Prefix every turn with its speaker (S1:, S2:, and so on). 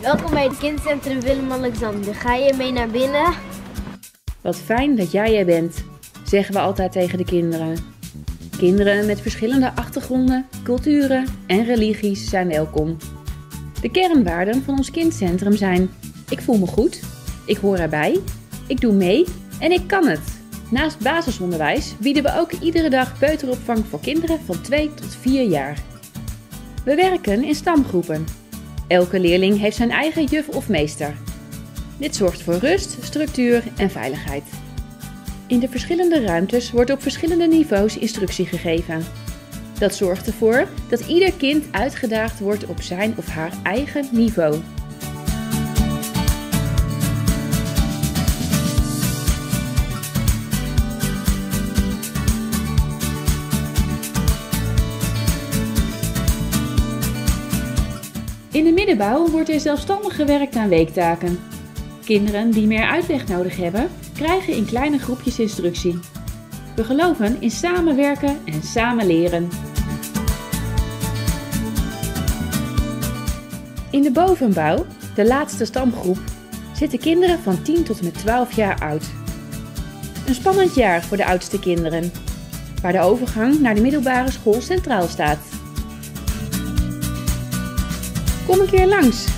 S1: Welkom bij het kindcentrum Willem-Alexander. Ga je mee naar binnen?
S2: Wat fijn dat jij er bent, zeggen we altijd tegen de kinderen. Kinderen met verschillende achtergronden, culturen en religies zijn welkom. De kernwaarden van ons kindcentrum zijn: ik voel me goed, ik hoor erbij, ik doe mee en ik kan het. Naast basisonderwijs bieden we ook iedere dag peuteropvang voor kinderen van 2 tot 4 jaar. We werken in stamgroepen. Elke leerling heeft zijn eigen juf of meester. Dit zorgt voor rust, structuur en veiligheid. In de verschillende ruimtes wordt op verschillende niveaus instructie gegeven. Dat zorgt ervoor dat ieder kind uitgedaagd wordt op zijn of haar eigen niveau. In de middenbouw wordt er zelfstandig gewerkt aan weektaken. Kinderen die meer uitleg nodig hebben, krijgen in kleine groepjes instructie. We geloven in samenwerken en samen leren. In de bovenbouw, de laatste stamgroep, zitten kinderen van 10 tot en met 12 jaar oud. Een spannend jaar voor de oudste kinderen, waar de overgang naar de middelbare school centraal staat. Kom een keer langs